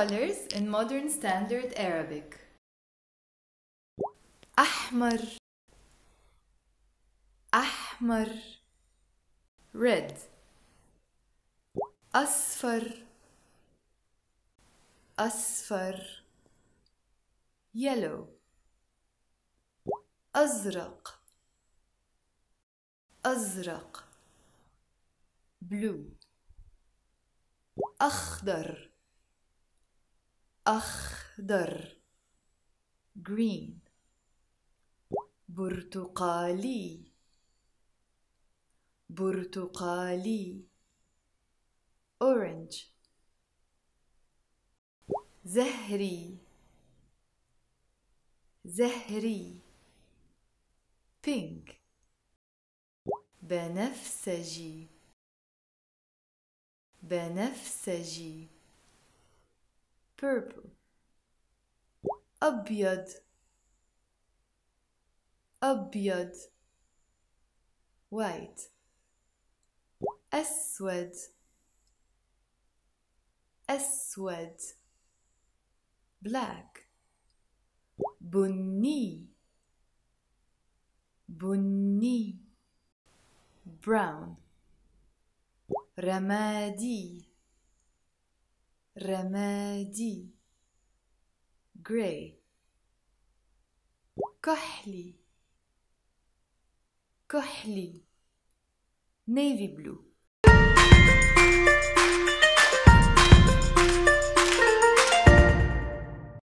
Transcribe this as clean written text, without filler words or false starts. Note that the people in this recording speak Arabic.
colors in modern standard Arabic. أحمر أحمر red. أصفر أصفر yellow. أزرق أزرق blue. أخضر أخضر green. برتقالي برتقالي orange. زهري زهري pink. بنفسجي بنفسجي purple. أبيض أبيض white. أسود أسود black. بني بني brown. رمادي رمادي gray. كحلي كحلي navy blue.